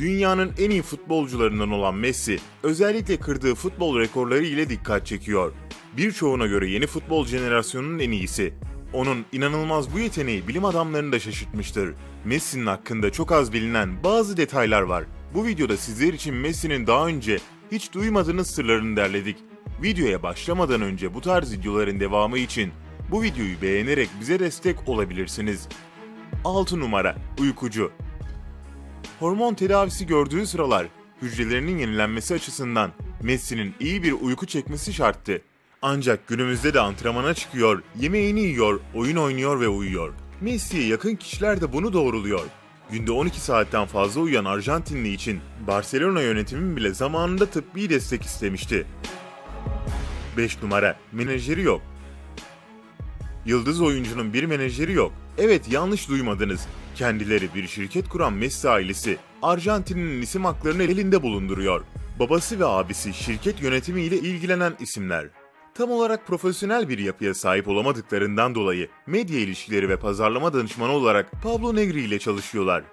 Dünyanın en iyi futbolcularından olan Messi, özellikle kırdığı futbol rekorları ile dikkat çekiyor. Birçoğuna göre yeni futbol jenerasyonunun en iyisi. Onun inanılmaz bu yeteneği bilim adamlarını da şaşırtmıştır. Messi'nin hakkında çok az bilinen bazı detaylar var. Bu videoda sizler için Messi'nin daha önce hiç duymadığınız sırlarını derledik. Videoya başlamadan önce bu tarz videoların devamı için bu videoyu beğenerek bize destek olabilirsiniz. 6 numara Uykucu. Hormon tedavisi gördüğü sıralar hücrelerinin yenilenmesi açısından Messi'nin iyi bir uyku çekmesi şarttı. Ancak günümüzde de antrenmana çıkıyor, yemeğini yiyor, oyun oynuyor ve uyuyor. Messi'ye yakın kişiler de bunu doğruluyor. Günde 12 saatten fazla uyuyan Arjantinli için Barcelona yönetimi bile zamanında tıbbi destek istemişti. 5 numara Menajeri yok. Yıldız oyuncunun bir menajeri yok. Evet, yanlış duymadınız. Kendileri bir şirket kuran Messi ailesi, Arjantin'in isim haklarını elinde bulunduruyor. Babası ve abisi şirket yönetimiyle ilgilenen isimler. Tam olarak profesyonel bir yapıya sahip olamadıklarından dolayı medya ilişkileri ve pazarlama danışmanı olarak Pablo Negri ile çalışıyorlar.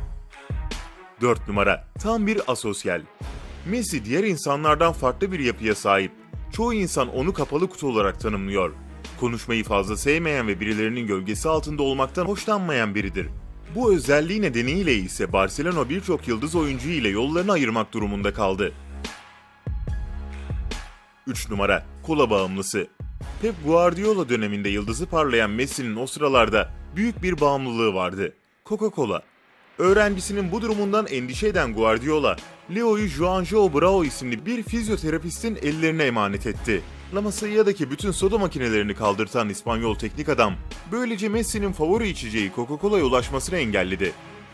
4 numara Tam bir asosyal. Messi diğer insanlardan farklı bir yapıya sahip. Çoğu insan onu kapalı kutu olarak tanımlıyor. Konuşmayı fazla sevmeyen ve birilerinin gölgesi altında olmaktan hoşlanmayan biridir. Bu özelliği nedeniyle ise Barcelona birçok yıldız oyuncu ile yollarını ayırmak durumunda kaldı. 3 numara Kola bağımlısı. Pep Guardiola döneminde yıldızı parlayan Messi'nin o sıralarda büyük bir bağımlılığı vardı. Coca-Cola. Öğrencisinin bu durumundan endişe eden Guardiola, Leo'yu João Bravo isimli bir fizyoterapistin ellerine emanet etti. La Masia'daki bütün soda makinelerini kaldırtan İspanyol teknik adam, böylece Messi'nin favori içeceği Coca-Cola'ya ulaşmasını engelledi.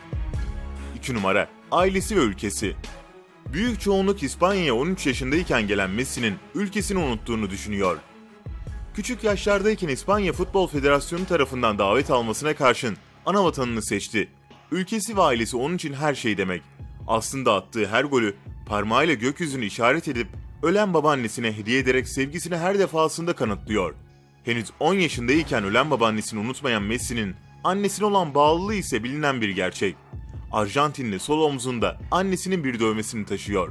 2 numara Ailesi ve ülkesi. Büyük çoğunluk İspanya'ya 13 yaşındayken gelen Messi'nin ülkesini unuttuğunu düşünüyor. Küçük yaşlardayken İspanya Futbol Federasyonu tarafından davet almasına karşın ana vatanını seçti. Ülkesi ve ailesi onun için her şey demek. Aslında attığı her golü parmağıyla gökyüzünü işaret edip ölen babaannesine hediye ederek sevgisini her defasında kanıtlıyor. Henüz 10 yaşındayken ölen babaannesini unutmayan Messi'nin annesine olan bağlılığı ise bilinen bir gerçek. Arjantinli sol omzunda annesinin bir dövmesini taşıyor.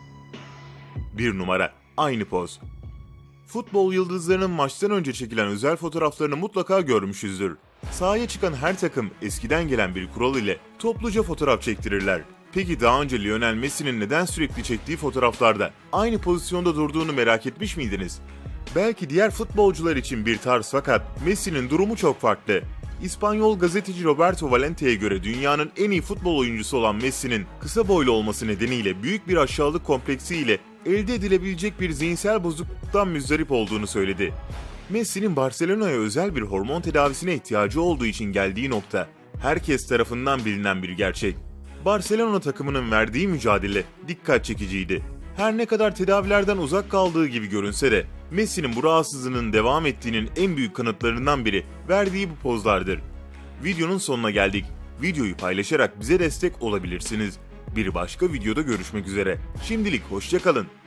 1 numara Aynı poz. Futbol yıldızlarının maçtan önce çekilen özel fotoğraflarını mutlaka görmüşüzdür. Sahaya çıkan her takım eskiden gelen bir kural ile topluca fotoğraf çektirirler. Peki daha önce Lionel Messi'nin neden sürekli çektiği fotoğraflarda aynı pozisyonda durduğunu merak etmiş miydiniz? Belki diğer futbolcular için bir tarz, fakat Messi'nin durumu çok farklı. İspanyol gazeteci Roberto Valente'ye göre dünyanın en iyi futbol oyuncusu olan Messi'nin kısa boylu olması nedeniyle büyük bir aşağılık kompleksi ile elde edilebilecek bir zihinsel bozukluktan müzdarip olduğunu söyledi. Messi'nin Barcelona'ya özel bir hormon tedavisine ihtiyacı olduğu için geldiği nokta herkes tarafından bilinen bir gerçek. Barcelona takımının verdiği mücadele dikkat çekiciydi. Her ne kadar tedavilerden uzak kaldığı gibi görünse de Messi'nin bu rahatsızlığının devam ettiğinin en büyük kanıtlarından biri verdiği bu pozlardır. Videonun sonuna geldik. Videoyu paylaşarak bize destek olabilirsiniz. Bir başka videoda görüşmek üzere. Şimdilik hoşça kalın.